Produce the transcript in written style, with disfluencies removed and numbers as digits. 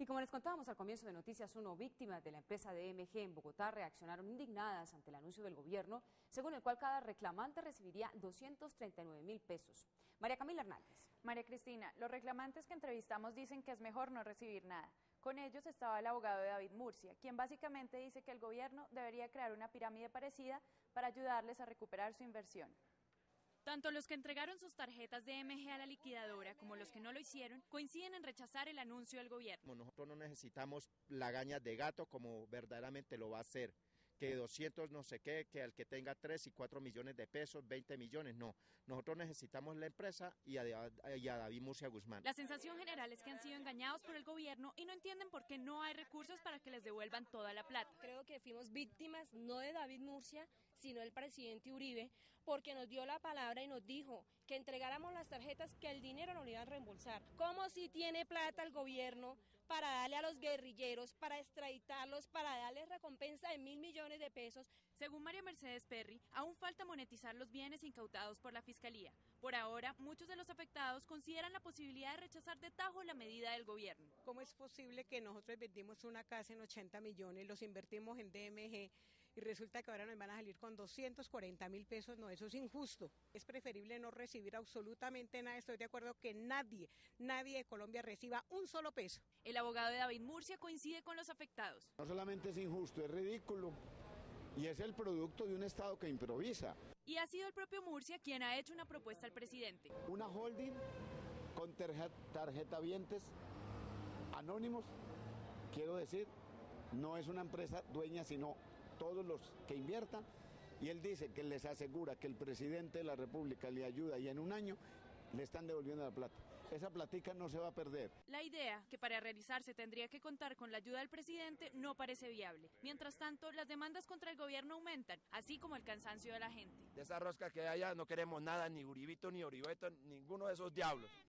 Y como les contábamos al comienzo de Noticias 1, víctimas de la empresa DMG en Bogotá reaccionaron indignadas ante el anuncio del gobierno, según el cual cada reclamante recibiría 239.000 pesos. María Camila Hernández. María Cristina, los reclamantes que entrevistamos dicen que es mejor no recibir nada. Con ellos estaba el abogado de David Murcia, quien básicamente dice que el gobierno debería crear una pirámide parecida para ayudarles a recuperar su inversión. Tanto los que entregaron sus tarjetas de DMG a la liquidadora como los que no lo hicieron coinciden en rechazar el anuncio del gobierno. Nosotros no necesitamos lagañas de gato como verdaderamente lo va a hacer, que 200 no sé qué, que al que tenga 3 y 4 millones de pesos, 20 millones, no. Nosotros necesitamos la empresa y a David Murcia Guzmán. La sensación general es que han sido engañados por el gobierno y no entienden por qué no hay recursos para que les devuelvan toda la plata. Creo que fuimos víctimas no de David Murcia, sino del presidente Uribe, porque nos dio la palabra y nos dijo que entregáramos las tarjetas, que el dinero nos lo iban a reembolsar. ¿Cómo si tiene plata el gobierno para darle a los guerrilleros, para extraditarlos, para darles recompensa de 1.000 millones de pesos? Según María Mercedes Perry, aún falta monetizar los bienes incautados por la Fiscalía. Por ahora, muchos de los afectados consideran la posibilidad de rechazar de tajo la medida del gobierno. ¿Cómo es posible que nosotros vendimos una casa en 80 millones, los invertimos en DMG y resulta que ahora nos van a salir con 240.000 pesos? No, eso es injusto. Es preferible no recibir absolutamente nada. Estoy de acuerdo que nadie de Colombia reciba un solo peso. El abogado de David Murcia coincide con los afectados. No solamente es injusto, es ridículo y es el producto de un Estado que improvisa. Y ha sido el propio Murcia quien ha hecho una propuesta al presidente. Una holding con tarjetavientes anónimos, quiero decir, no es una empresa dueña, sino todos los que inviertan, y él dice que les asegura que el presidente de la República le ayuda y en un año le están devolviendo la plata. Esa platica no se va a perder. La idea, que para realizarse tendría que contar con la ayuda del presidente, no parece viable. Mientras tanto, las demandas contra el gobierno aumentan, así como el cansancio de la gente. De esa rosca que hay allá no queremos nada, ni Uribito, ni Oribeto, ninguno de esos diablos.